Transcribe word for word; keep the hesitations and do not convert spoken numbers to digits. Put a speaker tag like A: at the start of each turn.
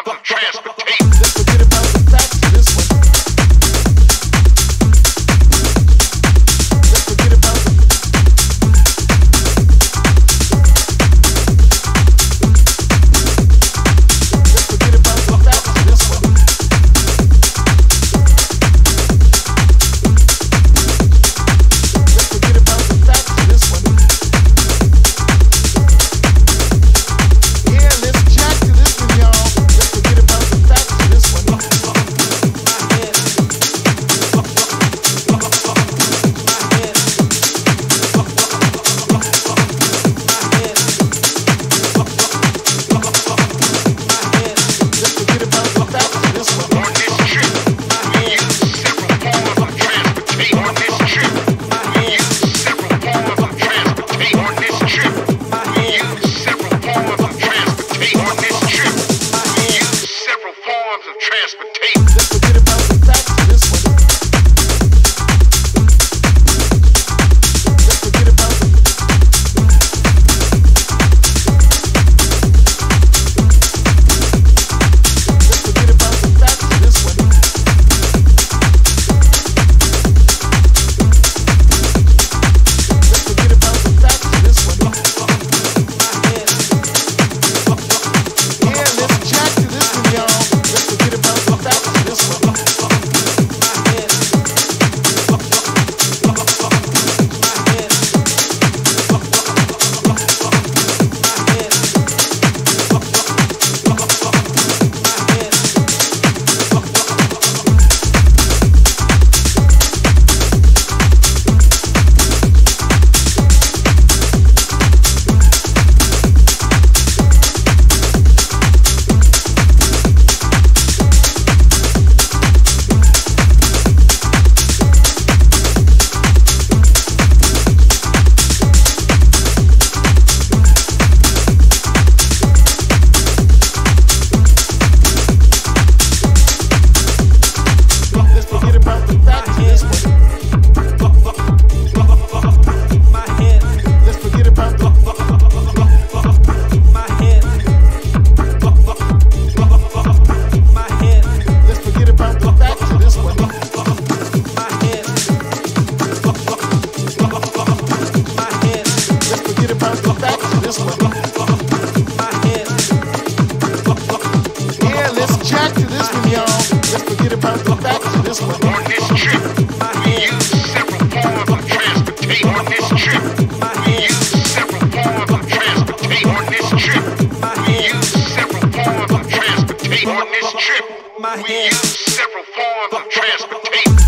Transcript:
A: forms of transportation.
B: Let's forget about the facts of this one. Let's forget about the Let's forget about the facts of this one. Let's forget about the facts of this one. Yeah, let's jack to this one, y'all. Let's forget about the facts of this one. Let's forget about the facts of this one.
A: On this trip, we use several forms of transportation. On this trip, we use several forms of transportation. On this trip, we use several forms of transportation. On this trip, we use several forms of transportation.
B: Let's forget about the facts of this one. Let's forget about the Let's forget about the facts of this one. Let's forget about the facts of this one. Yeah, let's jack to this one, y'all. Let's forget about the facts of this one. Let's forget about the facts of this one. Let's forget about the Let's forget about the facts of this one. Let's forget about the facts of this one. Yeah, let's jack to this one, y'all. Let's forget about the facts of this one.
A: On this trip, we use several forms of transportation. On this trip, we use several forms of transportation. On this trip, we use several forms of transportation. On this trip, we use several forms of transportation.